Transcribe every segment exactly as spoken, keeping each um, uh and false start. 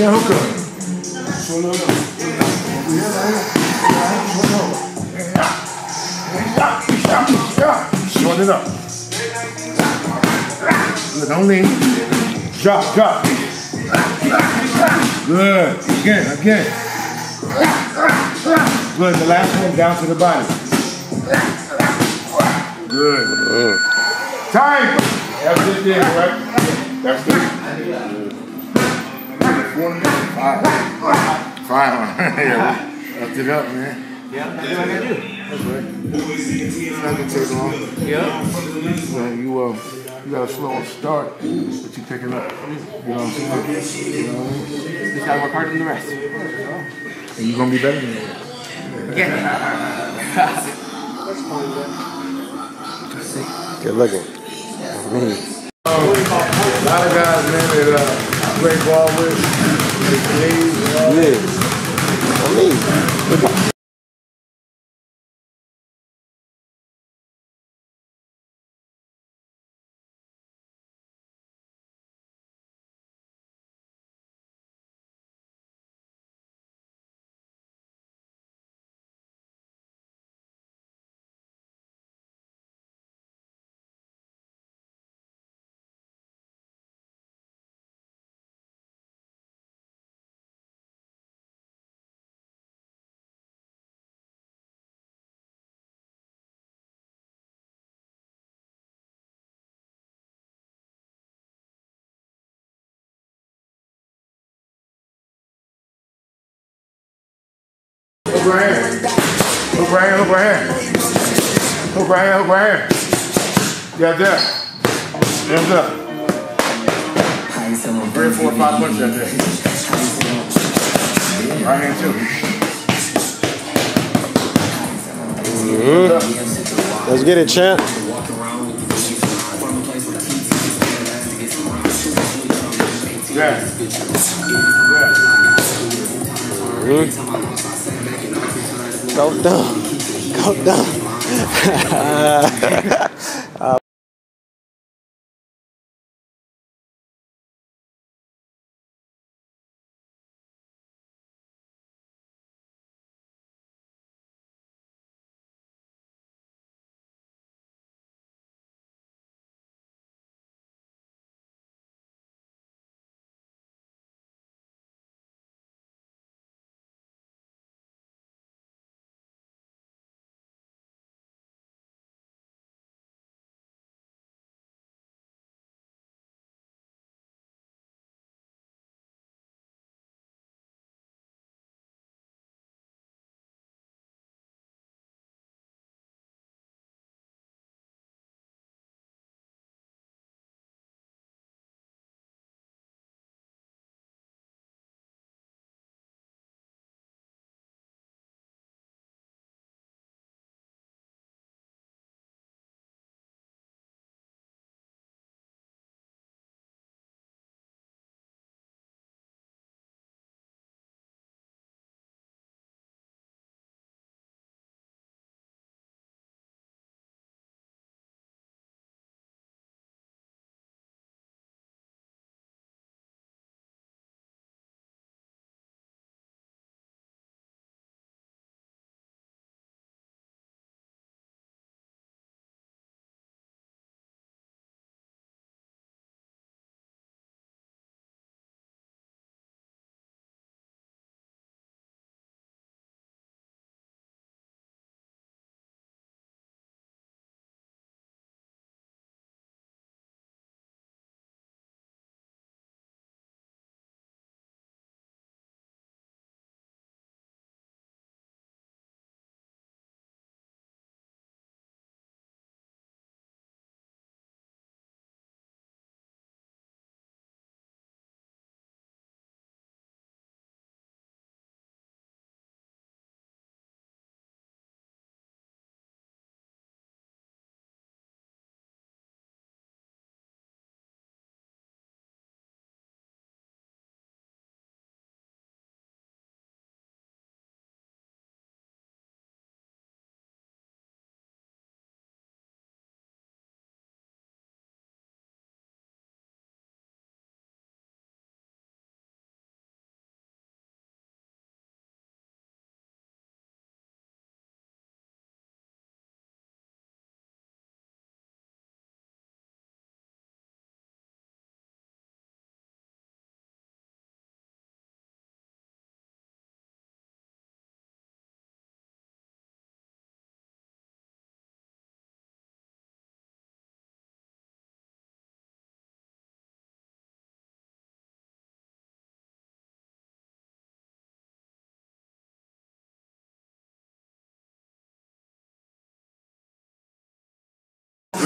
that hook up. Short little hook. Yeah, right here. Short it up. Good, don't lean. Drop, drop. Good. Again, again. Good. The last one down to the body. Good. Time. That's it there, right? That's it. Four minutes. Five. Five. Yeah. Lift it up, man. Yeah, that's what I gotta do. That's right. It's not gonna take long. Yeah. So you um, you got a slow start, but you picking up. You know what I'm saying? You know what I mean? Just gotta work harder than the rest. And you're gonna be better than the rest. Yeah. Good looking. Me. Um, a lot of guys, man, that uh, play ball with, they play, you know. Yeah. Me. Hook right hand. Hook right hand, hook right hand. Hook right hand, hook right hand. Yeah, there. Hands up. Three or four or five punches out there. Right hand too. Mm-hmm. Let's get it, champ. Yeah. Yeah. Mm-hmm. Go down. Go down.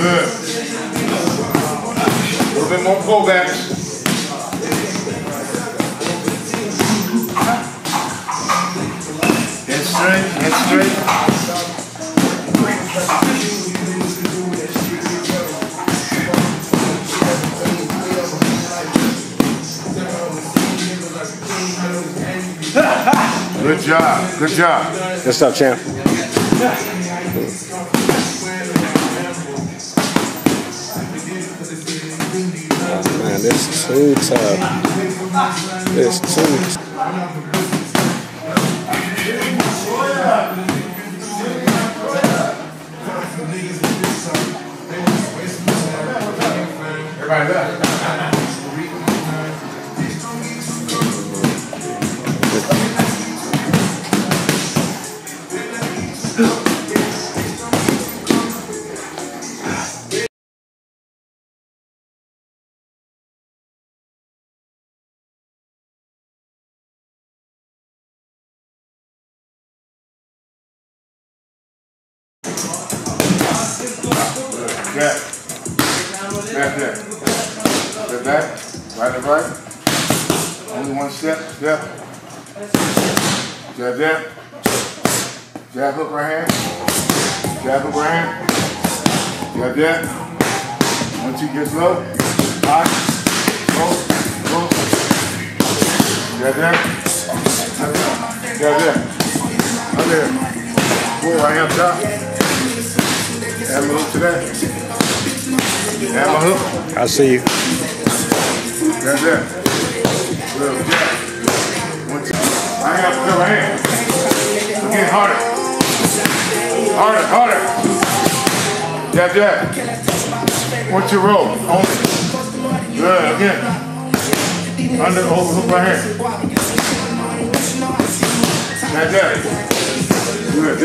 Good. A little bit more pullbacks. Head straight, head straight. Good job, good job. Good stuff, champ. Oh, man, this is too tough. This is too tough. Everybody back. Yeah. Back there. Step back. Right and right. Only one step. Step. Jab, jab. Jab hook right hand. Jab hook right hand. Jab, jab. One, two, get low. High. Low. Low. Jab, jab. Jab, jab. Up there. Pull right hand up top. Add my hook to that. Add my hook. I see you. That's it. Little jab. One, two. I ain't got to fill hand. Again, harder. Harder, harder. Jab, jab. What's your roll? Only. Good, again. Under, over, hook right hand. Jab, jab. Good.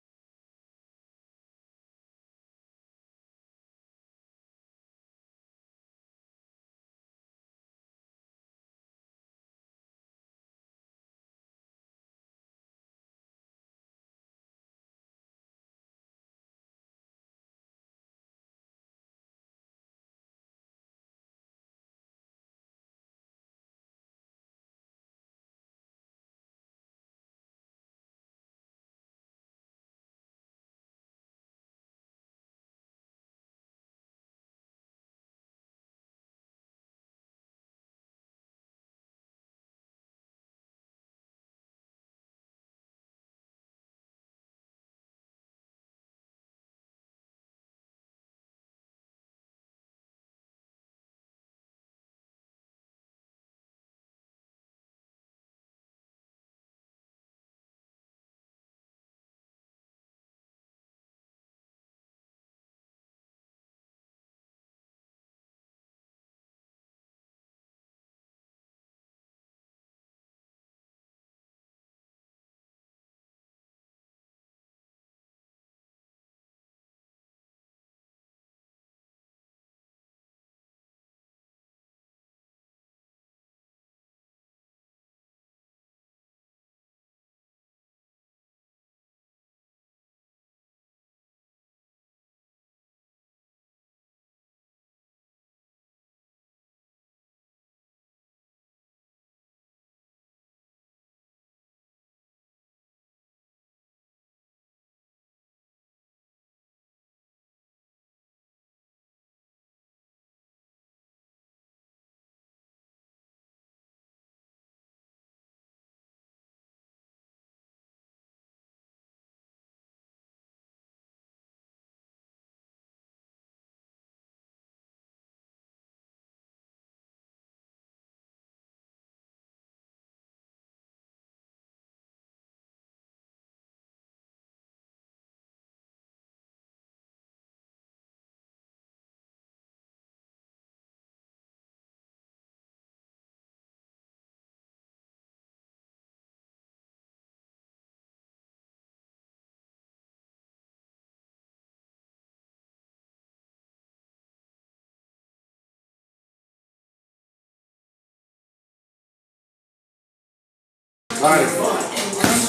Got it.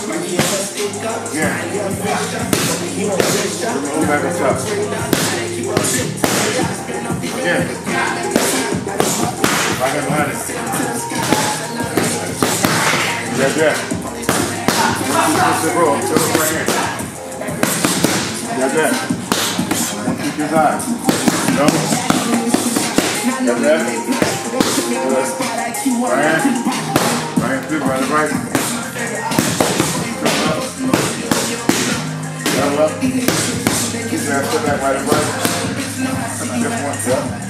Yeah. Go back on top. Again. Right hand behind it. Jab, jab. One, two, twist the roll. Twist the right hand. Jab, jab. One, two, three times. No. Jab, jab. Right hand. Right hand, flip, right, right. Come up. Double up. Keep that step back, right and right. Just one, yep.